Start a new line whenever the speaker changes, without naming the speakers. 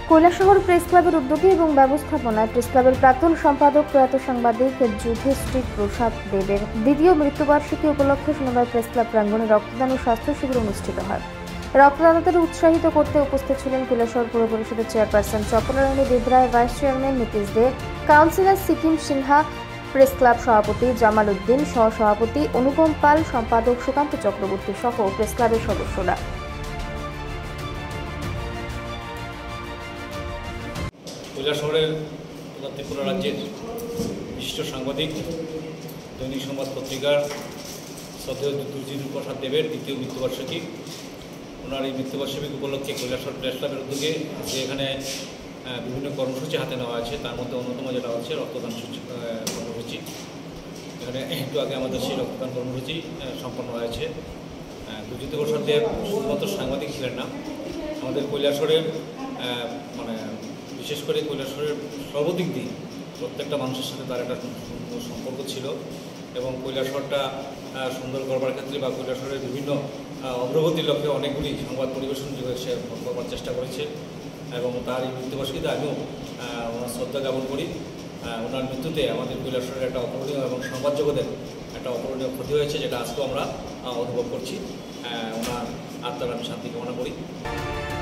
Kailashahar press ক্লাবের উদ্যোগে এবং ব্যবস্থাপনায় প্রেস ক্লাবের প্রাক্তন সম্পাদক প্রয়াত সাংবাদিক যুধিষ্ঠির প্রসাদ দেবের দ্বিতীয় মৃত্যুবার্ষিকী উপলক্ষে শনিবার প্রেস ক্লাব প্রাঙ্গণে রক্তদান ও স্বাস্থ্য শিবির অনুষ্ঠিত হয়। রক্তদাতাদের উৎসাহিত করতে উপস্থিত ছিলেন কৈলাসহর পৌর পরিষদের chairperson Chapalarani Debroy, vice chairman Nitish De, councillor Sikim Sinha, press club সভাপতি জামাল উদ্দিন, সহ-সভাপতি অনুপম পাল, সম্পাদক সুকান্ত চক্রবর্তী সহ প্রেস ক্লাবের সদস্যরা।
কৈলাসহরের তথা ত্রিপুরা রাজ্যের বিশিষ্ট সাংবাদিক, দৈনিক সংবাদ পত্রিকার শ্রদ্ধেয় যুধিষ্ঠির প্রসাদ দেবের দ্বিতীয় মৃত্যুবার্ষিকী। ওনার এই মৃত্যুবার্ষিকী উপলক্ষে কৈলাসহর প্রেস ক্লাবের উদ্যোগে যে এখানে বিভিন্ন কর্মসূচি হাতে নেওয়া আছে, তার মধ্যে অন্যতম যেটা হচ্ছে রক্তদান কর্মসূচি। এখানে একটু আগে আমাদের সেই রক্তদান কর্মসূচি সম্পন্ন হয়েছে। যুধিষ্ঠির প্রসাদ দেব শুধুমাত্র সাংবাদিক ছিলেন না, আমাদের কৈলাসহরের বিশেষ করে কৈলাসহরের সর্বদিক দিয়ে প্রত্যেকটা মানুষের সাথে তার একটা সম্পর্ক ছিল এবং কৈলাসহরটা সুন্দর করবার ক্ষেত্রে বা কৈলাসহরের বিভিন্ন অগ্রগতির লক্ষ্যে অনেকগুলি সংবাদ পরিবেশন সে করবার চেষ্টা করেছে এবং তার এই মৃত্যুবার্ষিকীতে আমিও ওনার শ্রদ্ধা জ্ঞাপন করি। ওনার মৃত্যুতে আমাদের কৈলাসহরের একটা অপূরণীয় এবং সংবাদ জগতের একটা অপূরণীয় ক্ষতি হয়েছে, যেটা আজকেও আমরা অনুভব করছি। ওনার আত্মার আমি শান্তি কামনা করি।